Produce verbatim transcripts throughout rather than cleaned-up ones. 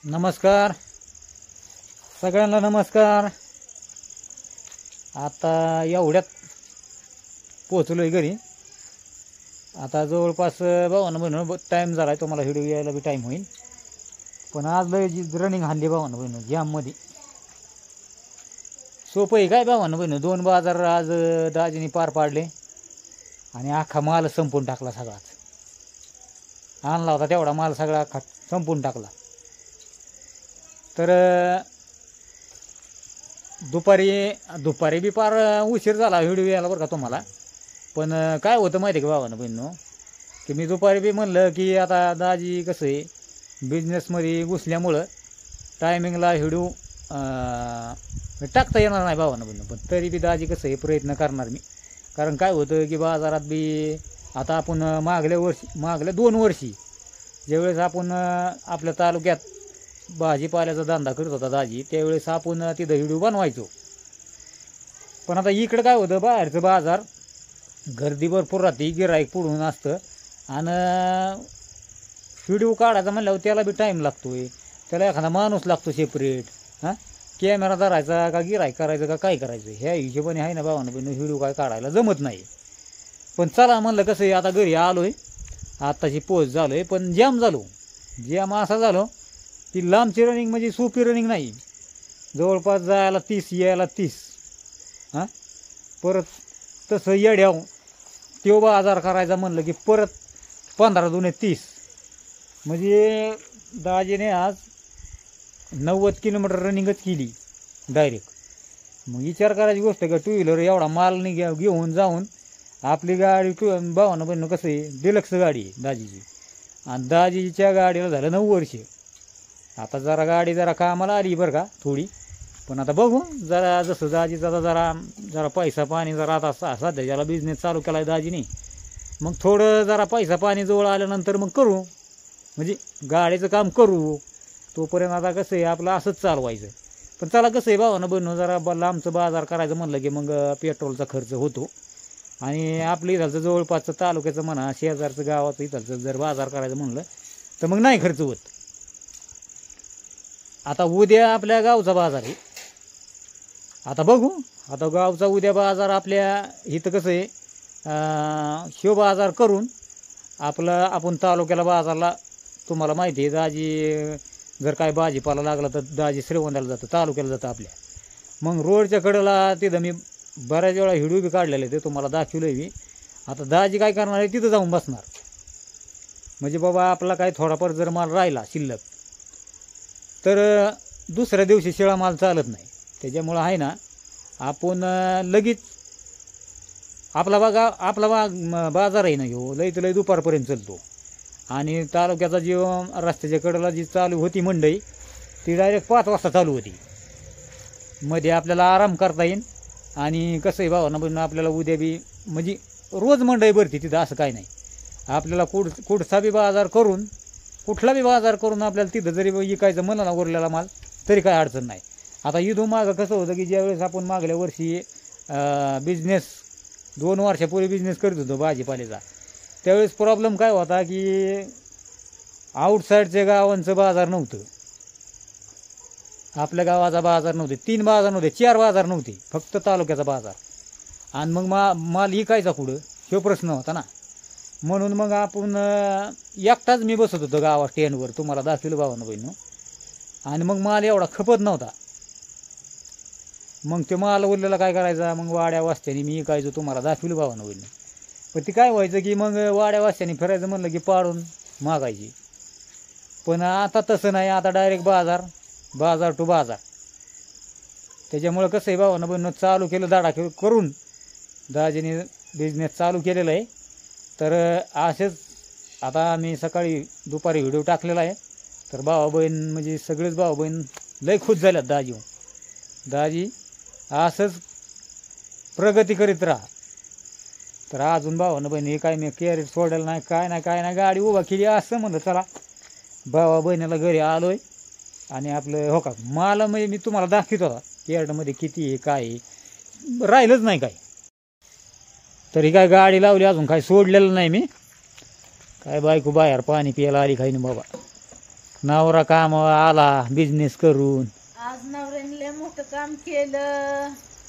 नमस्कार सगळ्यांना नमस्कार। आता एवढ्यात पोहोचलोय घरी। आता जवळपास भावानं बहिणीनं टाईम झाला आहे, तुम्हाला व्हिडिओ यायला बी टाईम होईल। पण आज लय जी रनिंग हाणली भावानं बहिणीनं जाममध्ये। सोपं आहे काय भावानं बहिणीनं, दोन बाजार आज दाजीने पार पाडले आणि अख्खा माल संपून टाकला सगळाच। आणला होता तेवढा माल सगळा अख्खा संपून टाकला। तर दुपारी दुपारी बी पार उशीर झाला व्हिडिओ यायला बरं का तुम्हाला। पण काय होतं माहिती आहे का भावानं बहिणीनं, की मी दुपारी बी म्हणलं की आता दाजी कसं आहे बिझनेसमध्ये घुसल्यामुळं टायमिंगला व्हिडिओ टाकता येणार नाही भावानं बहिणीनं। पण तरी बी दाजी कसं आहे प्रयत्न करणार मी। कारण काय होतं की बाजारात बी आता आपण मागल्या वर्षी मागल्या दोन वर्षी ज्यावेळेस आपण आपल्या तालुक्यात भाजीपाल्याचा धंदा करत होता दाजी, त्यावेळेस आपण तिथं व्हिडिओ बनवायचो। पण आता इकडं काय होतं, बाहेरचं बाजार गर्दी भरपूर राहते, गिराईक पुढून असतं आणि व्हिडिओ काढायचा म्हणल्यावर त्याला बी टाईम लागतो आहे, त्याला एखादा माणूस लागतो सेपरेट। हां, कॅमेरा धरायचा का गिराईक करायचं का काय करायचं ह्या हिशोबाने आहे ना भावानं पण व्हिडिओ काय काढायला जमत नाही। पण चला म्हणलं कसं आहे आता घरी आलो आहे, आत्ताची पोच झालो आहे। पण जॅम झालो, जॅम असा झालो ती लांबची रनिंग म्हणजे सोपी रनिंग नाही। जवळपास जायला तीस यायला तीस। हां, परत तसं येड्याव त्यो बाजार करायचा म्हणलं की परत पंधरा दोन तीस, म्हणजे दाजीने आज नव्वद किलोमीटर रनिंगच केली डायरेक्ट। मग विचार करायची गोष्ट का टू व्हीलर एवढा माल नाही घ्या घेऊन जाऊन आपली गाडी टू भावानं पण कसं आहे डिलक्स गाडी आहे दाजीची, आणि दाजीच्या गाडीला झालं नऊ वर्ष। आता जरा गाडी जरा कामाला आली बरं का थोडी, पण आता बघू जरा जसं दाजीचा आता जरा जरा पैसा पाणी जरा आता सध्या ज्याला बिझनेस चालू केला आहे दाजीने, मग थोडं जरा पैसा पाणी जवळ आल्यानंतर मग करू, म्हणजे गाडीचं काम करू। तोपर्यंत आता कसं आहे आपलं असंच चालवायचं। पण चला कसं आहे भावानं बनवून जरा ब लांबचं बाजार करायचं म्हणलं की मग पेट्रोलचा खर्च होतो, आणि आपलं इथलचं जवळपासचं तालुक्याचं म्हणा शेजारचं गावाचं इथलचं जर बाजार करायचं म्हणलं तर मग नाही खर्च होत। आता उद्या आपल्या गावचा बाजार आहे, आता बघू आता गावचा उद्या बाजार आपल्या इथं कसं आहे शिव बाजार करून आपलं आपण तालुक्याला बाजारला तुम्हाला माहिती आहे दाजी जर काय भाजीपाला लागला तर दाजी श्रीगोंद्याला जातं, तालुक्याला जातं आपल्या। मग रोडच्या कडेला तिथं मी बऱ्याच वेळा व्हिडिओ बी काढलेले ते तुम्हाला दाखवलं मी। आता दाजी काय करणार आहे तिथं जाऊन बसणार, म्हणजे बाबा आपला काय थोडाफार जर माल राहिला शिल्लक तर दुसऱ्या दिवशी शिळा माल चालत नाही। त्याच्यामुळं आहे ना आपण लगेच आपला बागा आपला बा बाजार आहे ना घेऊ लई तर लई दुपारपर्यंत चालतो, आणि तालुक्याचा जी रस्त्याच्या कडेला जी चालू होती मंडई ती डायरेक्ट पाच वाजता चालू होती। मध्ये आपल्याला आराम करता येईल, आणि कसं आहे भावानं पण आपल्याला उद्या बी म्हणजे रोज मंडई भरती तिथं असं काय नाही। आपल्याला कुठ कुठचा बी बाजार करून कुठला बी बाजार करून आपल्याला तिथं जरी विकायचं म्हणलं ना उरलेला माल तरी काय अडचण नाही। आता इथून मागं कसं होतं की ज्यावेळेस आपण मागल्या वर्षी बिझनेस दोन वर्षापूर्वी बिझनेस करत होतो भाजीपाल्याचा, त्यावेळेस प्रॉब्लेम काय होता की आउटसाईडच्या गावांचं बाजार नव्हतं, आपल्या गावाचा बाजार नव्हते, तीन बाजार नव्हते, चार बाजार नव्हते, फक्त तालुक्याचा बाजार। आणि मग मा माल विकायचा कुठं हे प्रश्न होता ना। म्हणून मग आपण एकटाच मी बसत होतो गावात स्टँडवर, तुम्हाला दाखवलं भावानं बहिणं, आणि मग माल एवढा खपत नव्हता। मग ते माल उरलेला काय करायचा मग वाड्या वाजत्याने मी विकायचो, तुम्हाला दाखवलं भावानं बहिणं। पण ती काय व्हायचं की मग वाड्या वाजत्याने फिरायचं म्हणलं की पाडून मागायची। पण आता तसं नाही, आता डायरेक्ट बाजार बाजार टू बाजार। त्याच्यामुळं कसं आहे भावानं बहिणं चालू केलं दाडा करून दाजीने बिझनेस चालू केलेला आहे। तर असेच आता आम्ही सकाळी दुपारी व्हिडिओ टाकलेला आहे, तर भावा बहीण म्हणजे सगळेच भाऊ बहीण लय खुश झाल्यात दाजी दाजी असंच प्रगती करीत राहा। तर अजून भावानं बहीण हे काय मी कॅरेट सोडायला नाही काय नाही काय नाही गाडी उभा केली असं म्हणलं चला भावा बहिणीला घरी आलो आहे, आणि आपलं हो का माल म्हणजे मी तुम्हाला दाखवत होता कॅरेटमध्ये किती आहे काय आहे राहिलंच नाही काय। तरी काय गाडी लावली अजून काय सोडलेलं नाही मी, काय बायको बाहेर पाणी प्यायला आली काही नाही बाबा। नवरा काम आला बिझनेस करून. आज नवऱ्याने लय मोठं काम केलं.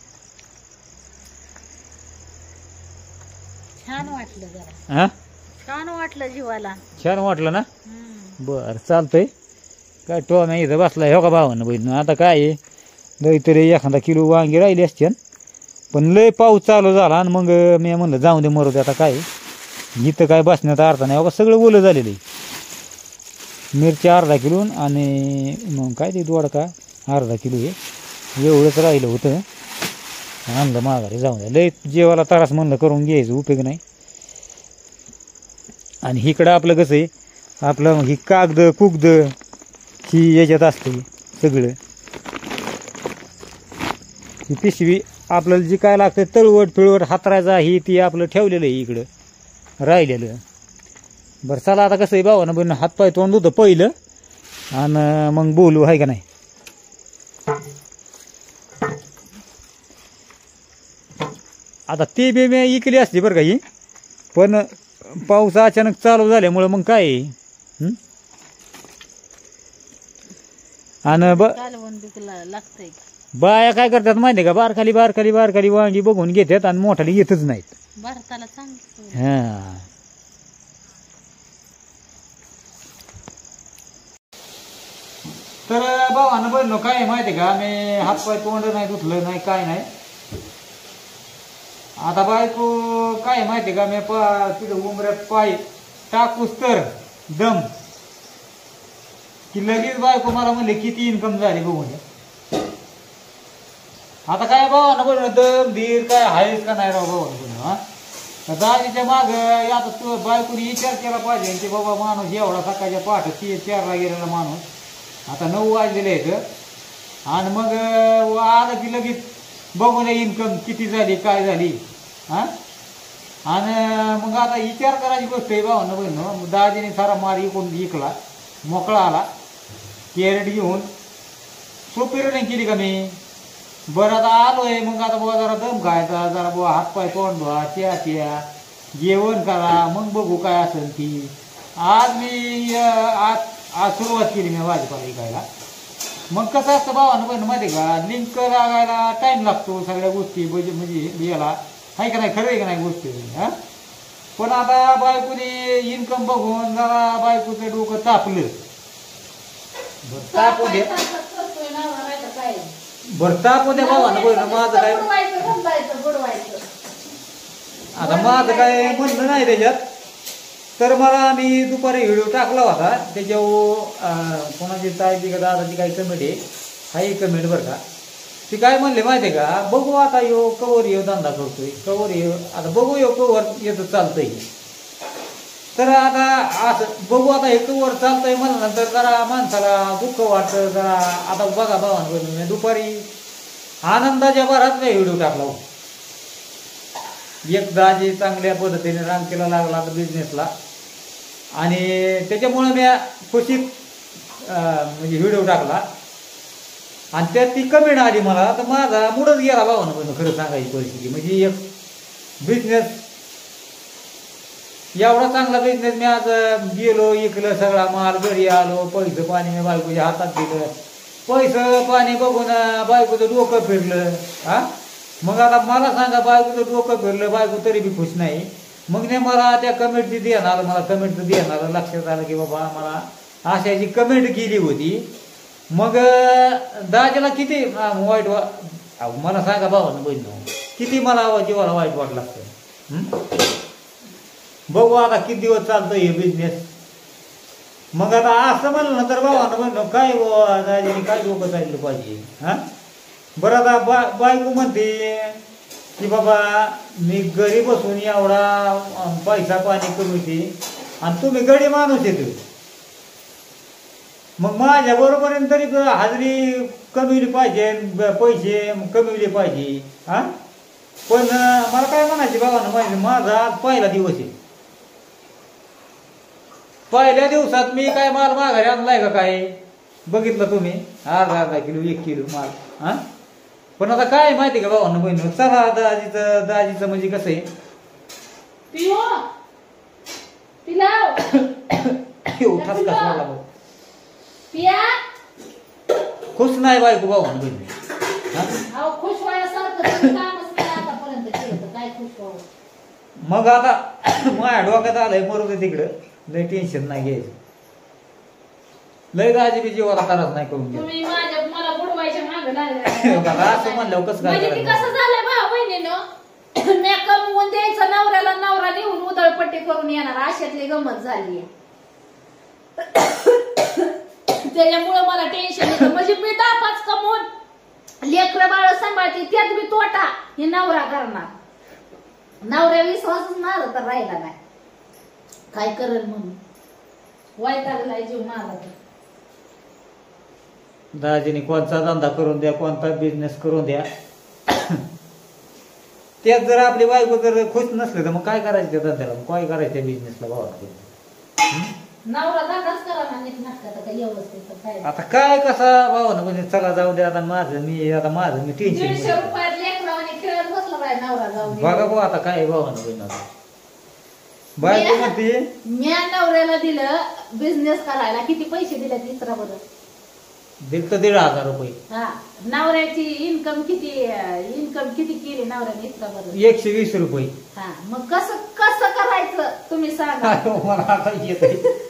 छान वाटलं जरा. हा छान वाटलं जीवाला. छान वाटलं ना. हम्म. बर चालतंय. काय टोम्या इथं बसला हो का भावानं बहिण. आता काय आहे, लय तरी एखादा किलो वांगी राहिली असते पण लय पाऊस चालू झाला आणि मग मी म्हणलं जाऊ दे मरू दे आता काय इथं काय बसण्यात अर्थ नाही. बघा सगळं ओलं झालेलं आहे. मिरची अर्धा किलो आणि मग काय ते दोडका अर्धा किलो आहे एवढंच राहिलं होतं. आणलं माघारी जाऊ द्या. लय जेवायला त्रास म्हणलं करून घ्यायचं उपयोग नाही. आणि इकडं आपलं कसं आहे, आपलं ही कागद कुगद ही याच्यात असते सगळं. ही पिशवी आपल्याला जी काय लागतं तळवट पिळवट हातरायचा ही ती आपलं ठेवलेलं आहे इकडं राहिलेलं. बरं चला आता कसं आहे भावानं बहिण हातपाय तोंड होतं पहिलं आणि मग बोलू आहे का नाही. आता ती बी मी इकली असते बरं का ही, पण पाऊस अचानक चालू झाल्यामुळं मग काय आहे. आणि ब लागतंय. बाया काय करतात माहिती आहे का, बारखाली बारखाली बारखाली वांगी बघून घेतात आणि मोठाली येतच नाहीत. भारताला चांगलं. हा तर भावानं बोललो काय माहिती आहे का, मी हातपाय तोंड नाही धुतलं नाही काय नाही. आता बायको काय माहिती आहे का, मी पा तिथं उमऱ्यात पाय टाकूस तर दम की लगेच बायको मला म्हणले किती इन्कम झाली बघून. आता काय भावानं बोल दम धीर काय आहेच का नाही राव भावानं बोल. हा दाजीच्या माग आता तू बायकोनी विचार केला पाहिजे की बाबा माणूस एवढा सकाळच्या पहाटे ती चारला गेलेला माणूस आता नऊ वाजलेले आहेत आणि मग आलं की लगेच बघून इन्कम किती झाली काय झाली. हा आणि मग आता विचार करायची गोष्ट आहे भावानं बहिण. दाजीने सारा मार इकडून इकला मोकळा आला कॅरेट घेऊन सोपी रनिंग केली का मी. बरं आता आलोय मग आता बुवा जरा दम खायचा जरा बुवा हातपाय तोंड धुवा त्या त्या जेवण करा मग बघू काय असेल ती. आज मी आज आज सुरुवात केली मी भाजीपाला विकायला. मग कसं असतं भावानं बहिण माहिती का, लिंक लागायला टाईम लागतो सगळ्या गोष्टी म्हणजे म्हणजे याला आहे का नाही खरं आहे का नाही गोष्टी. हा पण आता बायकोने इन्कम बघून जरा बायकोचं डोकं तापलं. तापू दे बरं तापू द्या भावानं बहिण. माझं काय आता माझं काय म्हणणं नाही त्याच्यात. तर मला मी दुपारी व्हिडिओ टाकला होता त्याच्यावर कोणाची ताईची का दादाची काही कमेंट आहे हाही कमेंट बरं का. ती काय म्हणले माहिती आहे का, बघू आता यो कवर येऊ धंदा करतोय कवर येऊ आता बघू यो कवर येतं चालतंय. तर आता असं बघू आता हे कवर चालतंय म्हणल्यानंतर जरा माणसाला दुःख वाटतं जरा. आता बघा भावानं मी दुपारी आनंदाच्या भरात नाही व्हिडिओ टाकला. एक दाजी चांगल्या पद्धतीने रांगेला लागला बिझनेसला आणि त्याच्यामुळे मी खुशीत म्हणजे व्हिडिओ टाकला आणि त्यात ती कमेंट आली मला. तर माझा मूडच गेला भावानं खरं सांगायची परिस्थिती. म्हणजे एक बिझनेस एवढा चांगला बिझनेस मी आज गेलो इकलं सगळा माल घरी आलो पैसे पाणी मी बायकोच्या हातात दिलं. पैसे पाणी बघून बायकोचं डोकं फिरलं. हा मग आता मला सांगा बायकोचं डोकं फिरलं बायको तरी बी खुश नाही. मग नाही मला त्या कमेंटची देणार मला कमेंट देणार लक्षात आलं की बाबा मला अशाची कमेंट केली होती. मग दाजीला किती वाईट वा मला सांगा भावानं बहिण किती मला जीवाला वाईट वाटलं लागतं. बघू आता किती दिवस चालतं हे बिझनेस. मग आता असं म्हणलं ना तर भावानं बहिण काय दाजीने काय डोकं चाललं पाहिजे. हा बरं आता बा बायको म्हणते की बाबा मी घरी बसून एवढा पैसा पाणी कमीते आणि तुम्ही गडी माणूस येतो. मग माझ्या बरोबरीने तरी हाजरी कमविली पाहिजे पैसे कमविले पाहिजे. हा पण मला काय म्हणायचे बाबांना माहिती माझा आज पहिला दिवस आहे. पहिल्या दिवसात मी काय माल माघारी आणलाय का काय बघितलं तुम्ही अर्धा अर्धा किलो एक किलो माल. हा पण आता काय माहिती का भावांना बहिण चला दाजीचं दाजीचं म्हणजे कसं आहे ठसका सोडला भाऊ पिया खुश नाही बायको भावानं बहिणी हा? अहो खुश व्हायसारखं तुम्ही कामच नाही आतापर्यंत केलं तर काय खुश व्हावं. मग आता माझ्या डोक्यात आलंय बरोबर तिकडं लय टेन्शन नाही घ्यायचं. लय दाजी बी जीवाला त्रास नाही करून घ्या. तुम्ही माझ्या मला बुडवायच्या मागे लागले बघा, असं म्हणल्यावर कसं काय म्हणजे ती करायचं? कसं झालंय भाऊ बहिणीनं मी कमवून द्यायचं नवऱ्याला नवरा नेऊन उधळपट्टी करून येणार अशातली गंमत झाली. त्याच्यामुळे मला टेन्शन येतं. म्हणजे मी दहा पाच कमवून लेकरं बाळ सांभाळते त्यात मी तोटा हे नवरा करणार. नवऱ्या विश्वासच माझा तर राहिला नाही. काय करेल म्हणून वैतागलाय जीव माझा तर. दाजीने कोणता धंदा करून द्या, कोणता बिझनेस करून द्या, त्यात जर आपली बायको जर खुश नसले तर मग काय करायचं त्या धंद्याला, मग काय करायचं त्या बिझनेसला भावा? नवरा दादाच करा ना नीट नाटकात काय व्यवस्थित काय. आता काय कसा भावानं म्हणजे चला जाऊ द्या आता माझं मी आता माझं मी दीडशे टेन्शन रुपयात लेकरावाने खेळत बसला बाय नवरा जाऊन. बघा भाऊ आता काय भावानं बहिण आता बायको म्हणते म्या नवऱ्याला दिलं बिझनेस करायला किती पैसे दिले तिसरा बरं. दिल तर दीड हजार रुपये. हा नवऱ्याची इन्कम किती इन्कम किती केली नवऱ्याने इतका बरं. एकशे वीस रुपये. हा मग कसं कसं करायचं तुम्ही सांगा. मला आता येत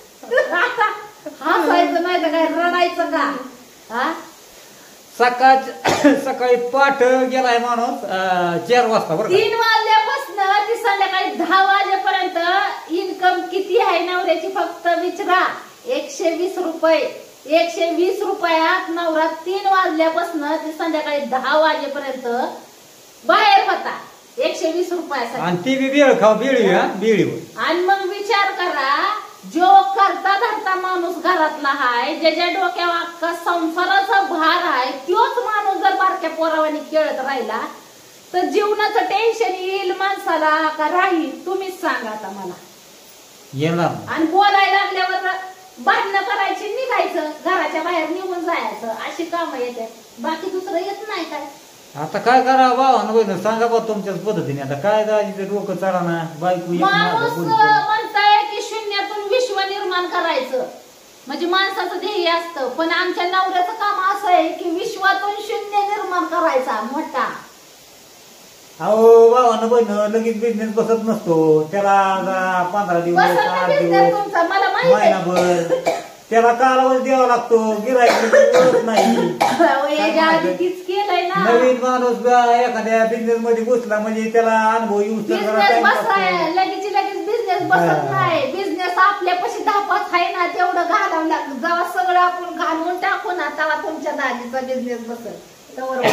हसायचं नाही तर काय रडायचं का. हा सकाळ सकाळी पाठ गेलाय माणूस अं, चार वाजता बरं का. तीन वाजल्यापासून ती संध्याकाळी दहा वाजेपर्यंत इन्कम किती आहे नवऱ्याची फक्त विचारा. एकशे वीस रुपये. एकशे वीस रुपयात नवरा तीन वाजल्यापासून ते संध्याकाळी दहा वाजेपर्यंत बाहेर होता. एकशे वीस रुपयासाठी. आणि ती बी बेळ खाऊ बेळी हा बेळीवर. आणि मग विचार करा जो करता धरता माणूस घरातला हाय ज्याच्या डोक्यावर अख्खा संसाराचा भार आहे तोच माणूस जर बारक्या पोरावानी खेळत राहिला तर जीवनाचं टेन्शन येईल माणसाला का राहील तुम्हीच सांगा आता मला. येणार आणि बोलायला लागल्यावर भांडणं करायची निघायचं घराच्या बाहेर निघून जायचं अशी कामं येतात. बाकी दुसरं येत नाही काय. आता काय करावं भावानं बहिण सांगा बा तुमच्याच पद्धतीने. आता काय दाजीचं डोकं चढाना बायको एक माणूस माझं बोलतो. म्हणताय की शून्यातून विश्व निर्माण करायचं म्हणजे माणसाचं ध्येय असतं. पण आमच्या नवऱ्याचं काम असं आहे की विश्वातून शून्य निर्माण करायचा मोठा. अहो भावानं बहिण लगेच बिझनेस बसत नसतो. त्याला जरा पंधरा दिवस बसत आठ नाही business दिवस तुमचा मला माहिती आहे. महिनाभर त्याला कालावधी द्यावा लागतो. गिरायक नाही. अहो, याच्या आधी तीच केलंय ना. नवीन माणूस गा- एखाद्या बिझनेस मध्ये घुसला म्हणजे त्याला अनुभव येऊ बिझनेस बसाय लगेच लगेच बिझनेस बसत नाही. बिझनेस आपल्यापाशी धापात आहे ना तेवढं घालावं लागतं. जेव्हा सगळं आपण घालून टाकू ना तेव्हा तुमच्या दाजीचा बिझनेस बसत तेव्हा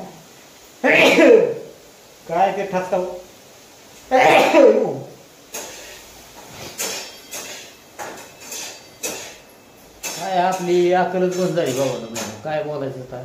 काय ते ठसका काय आपली अकलच बंद झाली बाबा. काय बोलायचं आता.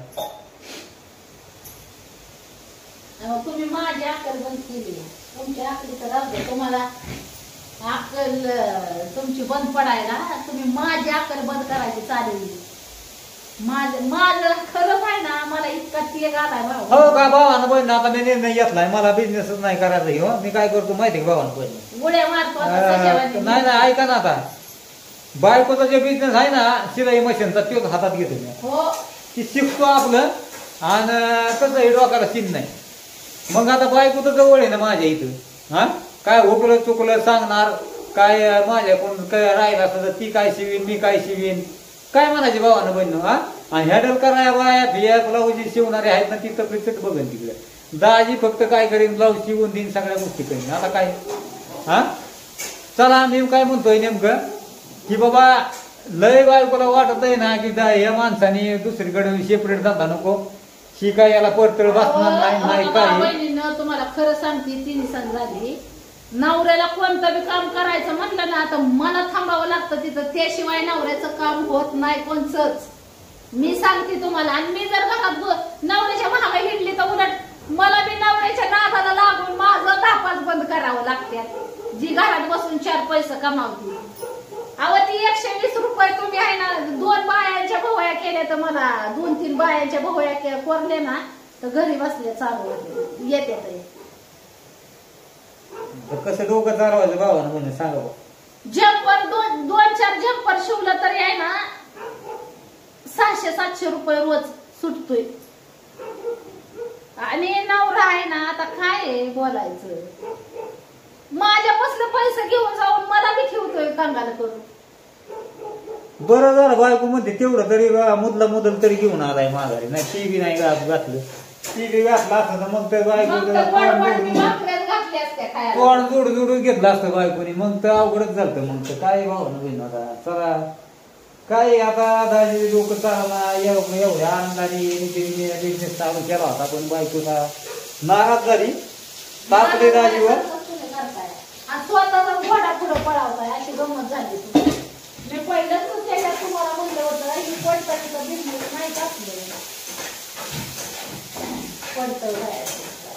अहो, तुम्ही माझी अक्कल बंद केली. तुमची अक्कली तर राहू दे. तुम्हाला अक्कल अं, तुमची बंद पडायला तुम्ही माझी अक्कल बंद करायची चालेल. माझं माझं खरं आहे ना मला इतका तेग आलाय भाऊ. हो का भावानं बहिण आता मी निर्णय घेतलाय मला बिझनेसच नाही करायचा. हो मी काय करतो माहिती का भावानं बहिण उड्या मारतो आता सगळ्यावानी. नाही नाही ऐका ना आता बायकोचा जे बिझनेस आहे ना शिलाई मशीनचा तोच हातात घेतो मी. हो ती शिकतो आपलं आणि कसं डोक्याला चिन नाही. मग आता बायको तर जवळ आहे ना माझ्या इथं. हा काय हुकलं चुकलं सांगणार काय माझ्याकडून काय राहिलं असं तर ती काय शिवीन मी काय शिवीन काय म्हणायचे भावानं बहिण. हा आणि हॅडल कराया बाया बिया ब्लाऊज शिवणारे आहेत ना ती तर चट बघन तिकडे. दाजी फक्त काय करीन ब्लाऊज शिवून देईन सगळ्या गोष्टी करीन. आता काय हा चला मी काय म्हणतोय नेमकं की बाबा लय बायकोला वाटत आहे ना की या माणसाने दुसरीकडे सेपरेट धंदा नको. ही काय याला परतळ बसणार नाही नाही काय. बहिणीनं तुम्हाला खरं सांगते तीन सण झाली. नवऱ्याला कोणतं बी काम करायचं म्हटलं ना आता मला थांबावं लागतं तिथं. त्याशिवाय नवऱ्याचं काम होत नाही कोणचंच. मी सांगते तुम्हाला. आणि मी जर घरात नवऱ्याच्या महागा हिंडली तर उलट मला बी नवऱ्याच्या नादाला लागून माझं धापाच बंद करावं लागते. जी घरात बसून चार पैसे कमावते. अहो ती एकशे वीस रुपये तुम्ही आहे ना दोन बायांच्या भोवया केल्या तर मला दोन तीन बायांच्या भोवया कोरले ना तर घरी बसले चालू येते कसं डोकं चालवायचं भावानं म्हणून सांगा. जम्पर दोन दोन चार जम्पर शिवलं तरी आहे ना सहाशे सातशे रुपये रोज सुटतोय आणि नवरा आहे ना आता काय आहे बोलायचं माझ्यापासून पैसे घेऊन जाऊन मला बी ठेवतोय कंगाल करून बरं झालं बायको म्हणते तेवढं तरी बा मुदला मुदल तरी घेऊन आलाय माघारी नाही टी व्ही नाही घात- घातलं टी व्ही घातला असतं तर मग तर बायको मग तर गोड गोड मी भाकऱ्याच घातल्या असत्या खायला. तोंड जोड जोडून घेतलं असतं बायकोनी मग तर अवघडच झालं मग तर काय भावना बहीण आता चला काय आता दाजी लोक चालना एवढं एवढ्या आनंदाने बिझनेस चालू केला होता पण बायकोला नाराज झाली तापले दाजीवर तुम्ही करताय. आणि स्वतःचा घोडा पुढं पळावताय अशी गंमत झाली तुमची. मी पहिलंच त्याच्यात तुम्हाला म्हणलं होतं की पडतं बिझनेस नाही टाकलं पडतं जायचं.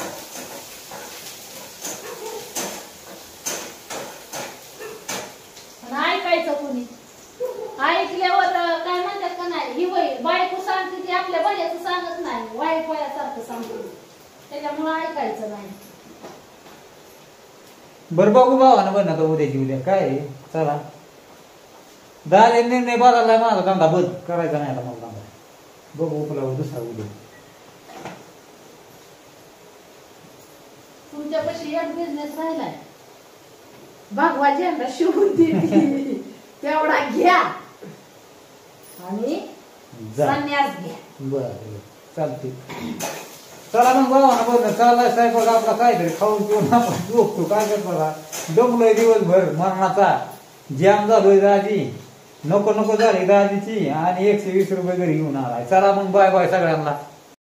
पण ऐकायचं कोणी ऐकल्यावर काय म्हणतात का नाही ही वय बायको सांगते ती आपल्या बड्याचं सांगत नाही वाईट वयासारखं सांगते त्याच्यामुळे ऐकायचं नाही. बरं बघू भावानं बन आता उद्याची उद्या काय आहे? चला दादा निर्णय बदललाय माझा धंदा बंद करायचा नाही आता मला धंदा बघू उपला दुसरा उद्या तुमच्यापाशी एक बिझनेस राहिलाय भगवा झेंडा शिवून देते तेवढा घ्या आणि जा संन्यास घ्या. बरं चालते चला मग भावानं बघ चाललाय साहेब आपला काहीतरी खाऊन पिऊन आपण झोपतो काय करत बघा दमलोय दिवसभर मरणाचा जॅम झालोय दाजी नको नको झाली दाजीची आणि एकशे वीस रुपये घरी घेऊन आलाय चला मग बाय बाय सगळ्यांना.